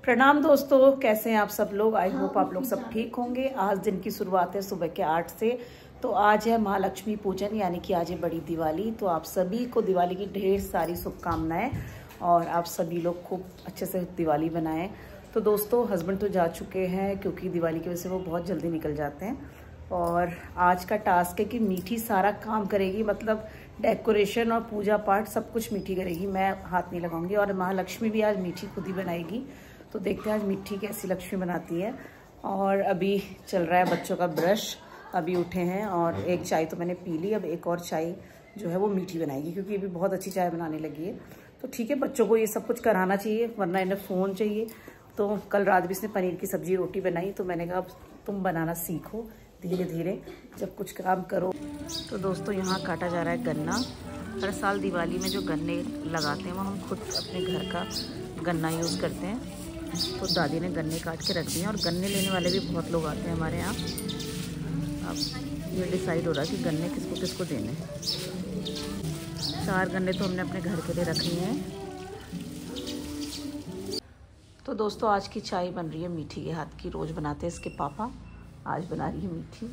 प्रणाम दोस्तों, कैसे हैं आप सब लोग। आई होप आप लोग सब ठीक होंगे। आज दिन की शुरुआत है सुबह के 8 से। तो आज है महालक्ष्मी पूजन, यानी कि आज है बड़ी दिवाली। तो आप सभी को दिवाली की ढेर सारी शुभकामनाएं और आप सभी लोग खूब अच्छे से दिवाली बनाएं। तो दोस्तों, हस्बैंड तो जा चुके हैं क्योंकि दिवाली की वजह से वो बहुत जल्दी निकल जाते हैं। और आज का टास्क है कि मीठी सारा काम करेगी, मतलब डेकोरेशन और पूजा पाठ सब कुछ मीठी करेगी, मैं हाथ नहीं लगाऊंगी। और महालक्ष्मी भी आज मीठी खुद ही बनाएगी। तो देखते हैं आज मीठी कैसी लक्ष्मी बनाती है। और अभी चल रहा है बच्चों का ब्रश, अभी उठे हैं और एक चाय तो मैंने पी ली। अब एक और चाय जो है वो मीठी बनाएगी क्योंकि अभी बहुत अच्छी चाय बनाने लगी है। तो ठीक है, बच्चों को ये सब कुछ कराना चाहिए वरना इन्हें फ़ोन चाहिए। तो कल रात भी इसने पनीर की सब्जी रोटी बनाई, तो मैंने कहा अब तुम बनाना सीखो धीरे धीरे जब कुछ काम करो। तो दोस्तों, यहाँ काटा जा रहा है गन्ना। हर साल दिवाली में जो गन्ने लगाते हैं वो हम खुद अपने घर का गन्ना यूज़ करते हैं। तो दादी ने गन्ने काट के रख दिए और गन्ने लेने वाले भी बहुत लोग आते हैं हमारे यहाँ। अब ये डिसाइड हो रहा है कि गन्ने किसको किसको देने हैं। 4 गन्ने तो हमने अपने घर के लिए रख लिए हैं। तो दोस्तों, आज की चाय बन रही है मीठी के हाथ की। रोज़ बनाते हैं इसके पापा, आज बना रही है मीठी।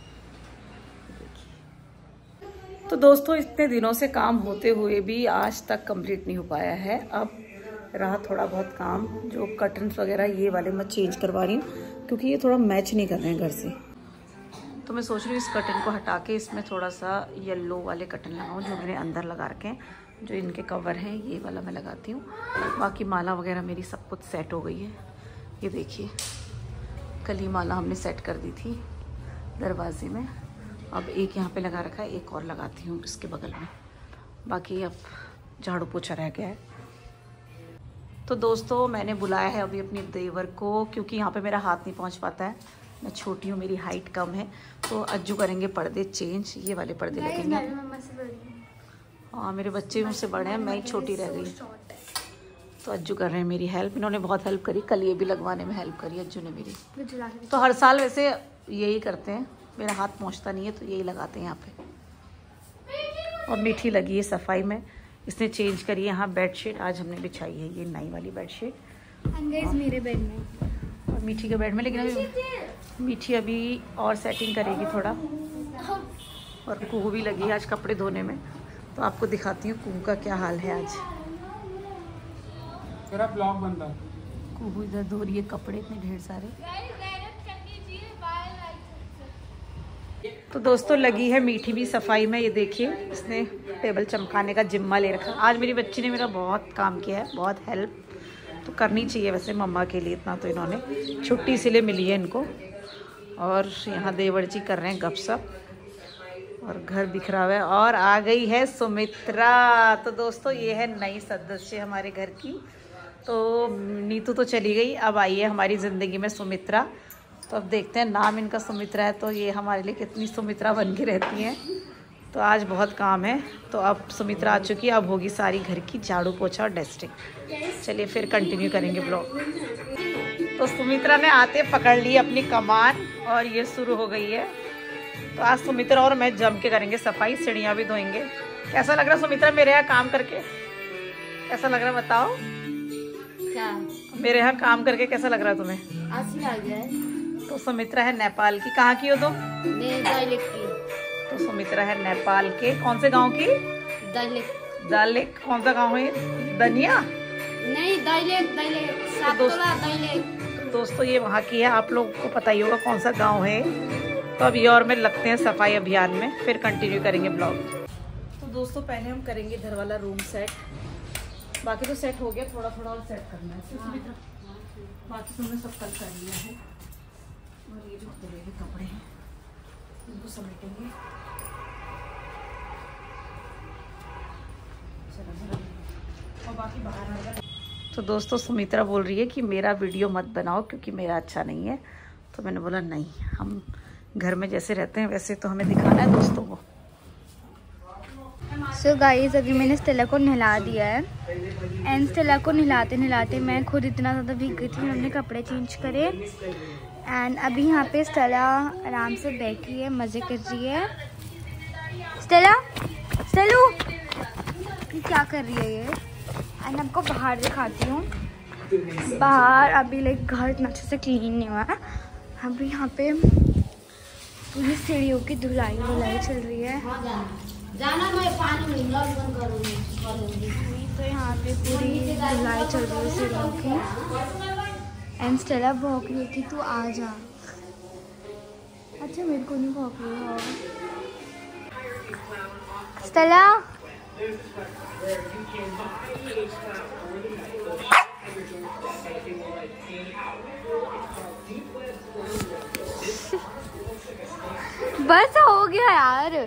तो दोस्तों, इतने दिनों से काम होते हुए भी आज तक कंप्लीट नहीं हो पाया है। अब रहा थोड़ा बहुत काम, जो कर्टन्स वगैरह ये वाले मैं चेंज करवा रही हूँ क्योंकि ये थोड़ा मैच नहीं कर रहे हैं घर से। तो मैं सोच रही हूँ इस कर्टन को हटा के इसमें थोड़ा सा येलो वाले कर्टन लगाऊँ जो मैंने अंदर लगा रखे हैं। जो इनके कवर हैं ये वाला मैं लगाती हूँ। बाकी माला वगैरह मेरी सब कुछ सेट हो गई है। ये देखिए, कल ही माला हमने सेट कर दी थी दरवाजे में। अब एक यहाँ पे लगा रखा है, एक और लगाती हूँ इसके बगल में। बाकी अब झाड़ू पोछा रह गया है। तो दोस्तों, मैंने बुलाया है अभी अपने देवर को क्योंकि यहाँ पे मेरा हाथ नहीं पहुँच पाता है। मैं छोटी हूँ, मेरी हाइट कम है। तो अज्जू करेंगे पर्दे चेंज, ये वाले पर्दे लगेंगे। हाँ, मेरे बच्चे मुझसे बड़े हैं, मैं ही छोटी रह गई। तो अज्जू कर रहे हैं मेरी हेल्प। इन्होंने बहुत हेल्प करी, कल ये भी लगवाने में हेल्प करी अज्जू ने मेरी। तो हर साल वैसे यही करते हैं, मेरा हाथ पहुँचता नहीं है तो यही लगाते हैं यहाँ पे। और मीठी लगी है सफाई में, इसने चेंज करी है। यहाँ बेडशीट आज हमने बिछाई है, ये नई वाली बेडशीट मेरे बेड में और मीठी के बेड में। लेकिन अभी मीठी अभी और सेटिंग करेगी थोड़ा। और कुहू भी लगी है आज कपड़े धोने में, तो आपको दिखाती हूँ कुहू का क्या हाल है आज। मेरा ब्लॉग बन रहा है। कुहू इधर धो रही है कपड़े, इतने ढेर सारे। तो दोस्तों, लगी है मीठी भी सफाई में। ये देखिए, इसने टेबल चमकाने का जिम्मा ले रखा। आज मेरी बच्ची ने मेरा बहुत काम किया है, बहुत हेल्प तो करनी चाहिए वैसे मम्मा के लिए। इतना तो इन्होंने छुट्टी इसीलिए मिली है इनको। और यहाँ देवर जी कर रहे हैं गपशप और घर बिखरा हुआ है। और आ गई है सुमित्रा। तो दोस्तों, ये है नई सदस्य हमारे घर की। तो नीतू तो चली गई, अब आई है हमारी ज़िंदगी में सुमित्रा। तो अब देखते हैं, नाम इनका सुमित्रा है तो ये हमारे लिए कितनी सुमित्रा बन के रहती हैं। तो आज बहुत काम है। तो अब सुमित्रा आ चुकी है, अब होगी सारी घर की झाड़ू पोछा और डस्टिंग। चलिए फिर कंटिन्यू करेंगे ब्लॉग। तो सुमित्रा ने आते पकड़ ली अपनी कमान और ये शुरू हो गई है। तो आज सुमित्रा और मैं जम के करेंगे सफाई, सीढ़ियाँ भी धोएंगे। कैसा लग रहा है सुमित्रा मेरे यहाँ काम करके? कैसा लग रहा है बताओ? क्या मेरे यहाँ काम करके कैसा लग रहा है तुम्हें? अच्छी लग रहा है। तो सुमित्रा है नेपाल की। कहाँ की हो तुम? दाइलेक की। तो सुमित्रा है नेपाल के। कौन से गांव की? दाइलेक। दाइलेक कौन सा गांव है? दनिया नहीं, दाइलेक दाइलेक सातोला दाइलेक। तो दोस्तों, ये वहाँ की है, आप लोगों को पता ही होगा कौन सा गांव है। तो अब ये और मैं लगते हैं सफाई अभियान में, फिर कंटिन्यू करेंगे ब्लॉग। तो दोस्तों, पहले हम करेंगे इधर वाला रूम सेट। बाकी तो सेट हो गया, थोड़ा थोड़ा और सेट करना है सुमित्रा। बाकी तो हमने सब कल कर लिया है। और ये जो धुले हुए कपड़े हैं इनको समेटेंगे। और बाकी बाहर आएगा। तो दोस्तों, सुमित्रा बोल रही है कि मेरा वीडियो मत बनाओ क्योंकि मेरा अच्छा नहीं है। तो मैंने बोला नहीं, हम घर में जैसे रहते हैं वैसे तो हमें दिखाना है दोस्तों को। सो गाइस, अभी मैंने स्टेला को नहला दिया है। एंड स्टेला को नहलाते नहलाते मैं खुद इतना ज़्यादा भीग गई थी, मैंने कपड़े चेंज करे। एंड अभी यहाँ पे स्टेला आराम से बैठी है, मज़े कर रही है। स्टेला, स्टेलू, क्या कर रही है ये? एंड आपको बाहर दिखाती हूँ। बाहर अभी लाइक घर इतना अच्छे से क्लीन नहीं हुआ है। अभी यहाँ पे पूरी सीढ़ियों की धुलाई चल रही है। जाना मैं पानी में बंद करूंगी। तो यहाँ पे पूरी धुलाई चल रही है सीढ़ियों की। एंड स्टेला भौंक रही थी तू आ जा। अच्छा मेरे को नहीं भौंक रही है स्टेला। बस हो गया यार।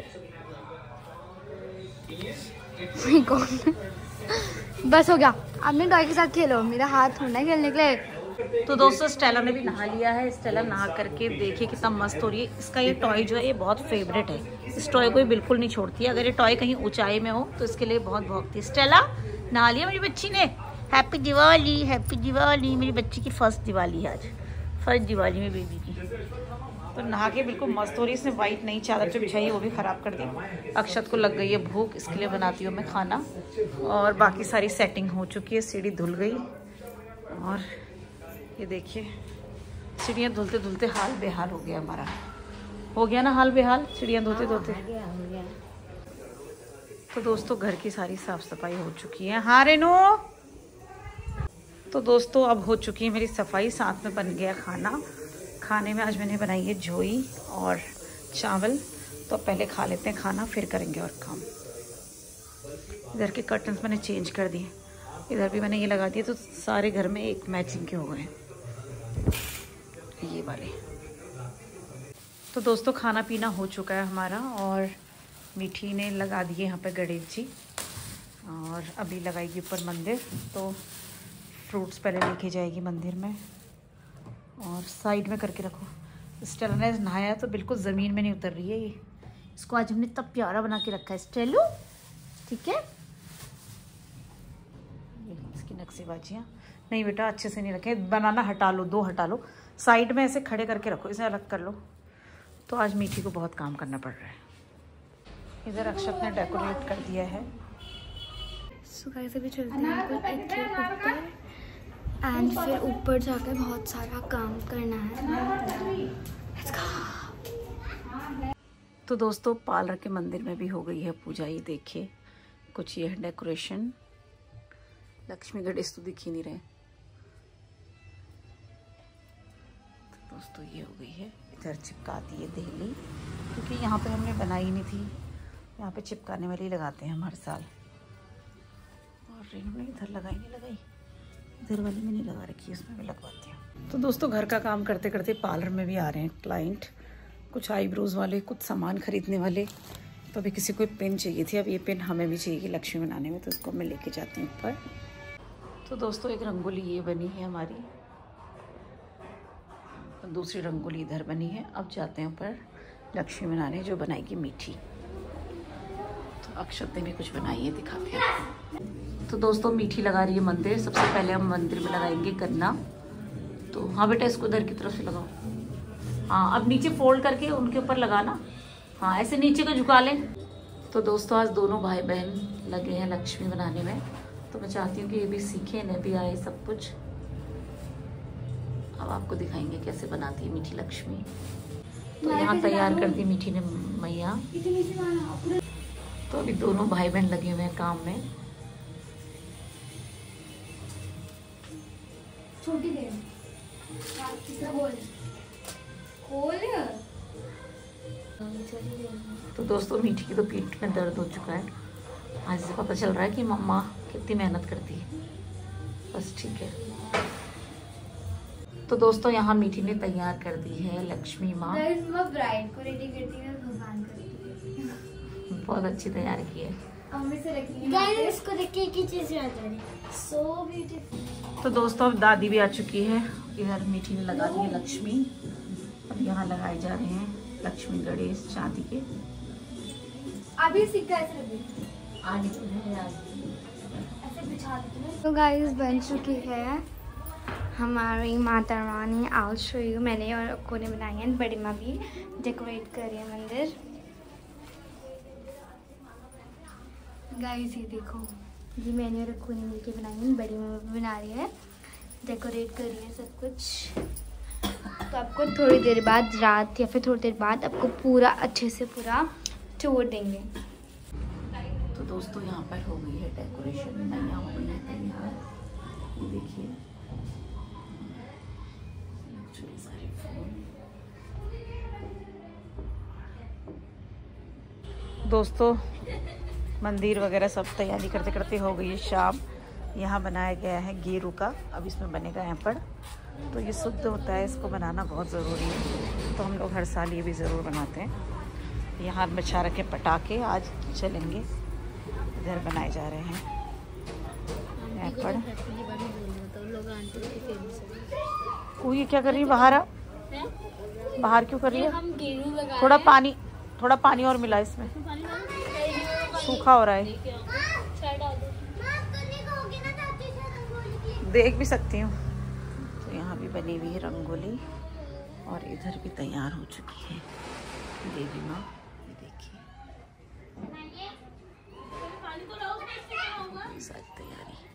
बस हो गया। आपने टॉय के साथ खेलो, मेरा हाथ होना है खेलने के लिए। तो दोस्तों स्टेला ने भी नहा लिया है। स्टेला नहा करके देखिए कितना मस्त हो रही है। इसका ये टॉय जो है ये बहुत फेवरेट है। इस टॉय को ये बिल्कुल नहीं छोड़ती है। अगर ये टॉय कहीं ऊंचाई में हो तो इसके लिए बहुत भौंकती है। स्टेला नहा लिया मेरी बच्ची ने। Happy Diwali, happy Diwali. मेरी बच्ची की फर्स्ट दिवाली है आज, फर्स्ट दिवाली में बेबी की। तो नहा के बिल्कुल मस्त हो रही है। इसने वाइट नई चादर जो बिछाई है वो भी ख़राब कर दी। अक्षत को लग गई है भूख, इसके लिए बनाती हूँ मैं खाना। और बाकी सारी सेटिंग हो चुकी है। सीढ़ी धुल गई और ये देखिए सीढ़ियाँ धुलते धुलते हाल बेहाल हो गया हमारा। हो गया ना हाल बेहाल सीढ़ियाँ धोते धोते। तो दोस्तों घर की सारी साफ सफाई हो चुकी है। हाँ रेनू। तो दोस्तों अब हो चुकी है मेरी सफाई, साथ में बन गया खाना। खाने में आज मैंने बनाई है जोई और चावल। तो पहले खा लेते हैं खाना, फिर करेंगे और काम। इधर के कर्टन्स मैंने चेंज कर दिए, इधर भी मैंने ये लगा दिए। तो सारे घर में एक मैचिंग के हो गए ये वाले। तो दोस्तों खाना पीना हो चुका है हमारा और मीठी ने लगा दिए यहाँ पे गणेश जी और अभी लगाएगी ऊपर मंदिर। तो फ्रूट्स पहले लेके जाएगी मंदिर में और साइड में करके रखो। स्टेला ने नहाया तो बिल्कुल ज़मीन में नहीं उतर रही है ये। इसको आज हमने इतना प्यारा बना के रखा है स्टेलू, ठीक है। ये इसकी नक्शेबाजियाँ नहीं बेटा अच्छे से नहीं रखे। बनाना हटा लो, दो हटा लो, साइड में ऐसे खड़े करके रखो, इसे अलग कर लो। तो आज मीठी को बहुत काम करना पड़ रहा है। इधर अक्षत ने डेकोरेट कर दिया है। सुबह से भी चलते हैं एंड फिर ऊपर जाकर बहुत सारा काम करना है। तो दोस्तों पार्लर के मंदिर में भी हो गई है पूजा। ये देखिए कुछ ये है डेकोरेशन। लक्ष्मी गणेश तो दिख ही नहीं रहे। तो दोस्तों ये हो गई है। इधर चिपका दी है देहली, क्योंकि यहाँ पे हमने बनाई नहीं थी। यहाँ पे चिपकाने वाली लगाते हैं हम हर साल। और रेनू ने इधर लगाई नहीं लगाई, इधर वाली में नहीं लगा रखी है, उसमें भी लगवाती हूँ। तो दोस्तों घर का काम करते करते पार्लर में भी आ रहे हैं क्लाइंट, कुछ आईब्रोज वाले, कुछ सामान खरीदने वाले। तो अभी किसी को पेन चाहिए थी, अब ये पेन हमें भी चाहिए लक्ष्मी बनाने में, तो इसको मैं लेके जाती हूँ ऊपर। तो दोस्तों एक रंगोली ये बनी है हमारी, दूसरी रंगोली इधर बनी है। अब जाते हैं ऊपर लक्ष्मी बनाने, जो बनाएगी मीठी। तो अक्षत ने भी कुछ बनाई है, दिखाते हैं। तो दोस्तों मीठी लगा रही है मंदिर। सबसे पहले हम मंदिर में लगाएंगे गन्ना। तो हाँ बेटा इसको इधर की तरफ से लगाओ। हाँ अब नीचे फोल्ड करके उनके ऊपर लगाना। हाँ ऐसे नीचे को झुका लें। तो दोस्तों आज दोनों भाई बहन लगे हैं लक्ष्मी बनाने में। तो मैं चाहती हूँ कि ये भी सीखें, इन्हें भी आए सब कुछ। अब आपको दिखाएंगे कैसे बनाती है मीठी लक्ष्मी। तो यहाँ तैयार कर दी मीठी ने मैया। तो अभी दोनों भाई बहन लगे हुए हैं काम में। छोटी दे तो दोस्तों मीठी की तो पीठ में दर्द हो चुका है। आज से पता चल रहा है कि मम्मा कितनी मेहनत करती है। बस ठीक है। तो दोस्तों यहाँ मीठी ने तैयार कर दी है लक्ष्मी माँ। ब्राइड को रेडी करती है, भगवान को बहुत अच्छी तैयार की है। इसको देख के एक ही चीज याद आ रही है, सो ब्यूटीफुल। तो दोस्तों अब दादी भी आ चुकी है। इधर मीठी ने लगा दी है लक्ष्मी। अब यहाँ लगाए जा रहे हैं लक्ष्मी गणेश चांदी के। अभी सिक्का ऐसे आगे तो है बिछा देते। तो गाइस बन चुकी है हमारी माता रानी। आओ शो यू। मैंने और अक्को ने बनाई है, बड़ी माँ भी डेकोरेट कर रही है मंदिर। गाइस ये देखो, ये मैंने और अक्को ने मिलकर बनाई है, बड़ी माँ भी बना रही है। डेकोरेट कर रही है सब कुछ। तो आपको थोड़ी देर बाद, रात या फिर थोड़ी देर बाद आपको पूरा अच्छे से पूरा टूर देंगे। तो दोस्तों यहाँ पर हो गई है डेकोरेशन, नया हो गई है तैयार। ये देखिए सारे फूल। दोस्तों मंदिर वगैरह सब तैयारी करते करते हो गई है शाम। यहाँ बनाया गया है गेरू का, अब इसमें बनेगा एंपड़। तो ये शुद्ध होता है, इसको बनाना बहुत ज़रूरी है, तो हम लोग हर साल ये भी ज़रूर बनाते हैं। यहाँ बिछा रखे पटाखे, आज चलेंगे, इधर बनाए जा रहे हैं एंपड़। वो ये क्या कर रही है बाहर? बाहर क्यों कर रही है? थोड़ा पानी और मिला इसमें, सूखा हो रहा है। देख भी सकती हूँ। तो यहाँ भी बनी हुई है रंगोली और इधर भी तैयार हो चुकी है देवी माँ। ये देखिए सारी तैयारी।